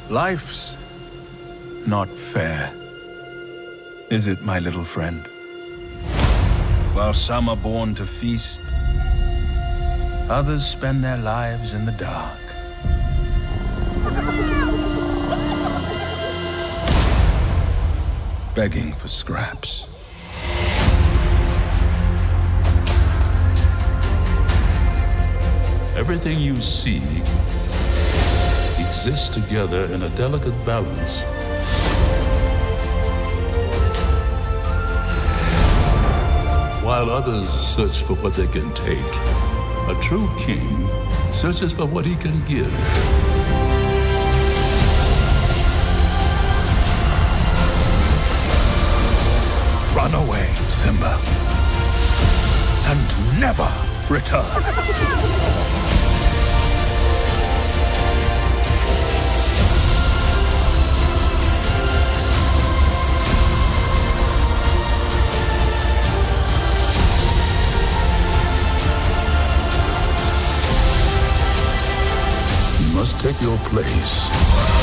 Life's not fair, is it, my little friend? While some are born to feast, others spend their lives in the dark. Begging for scraps. Everything you see exists together in a delicate balance. While others search for what they can take, a true king searches for what he can give. Run away, Simba, and never return. You must take your place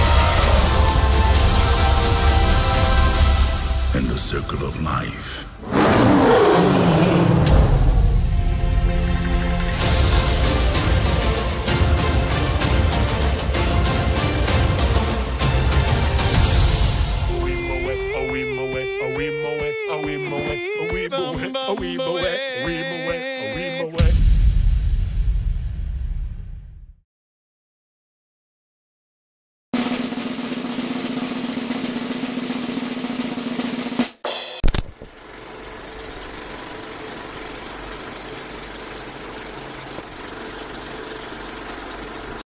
in the circle of life.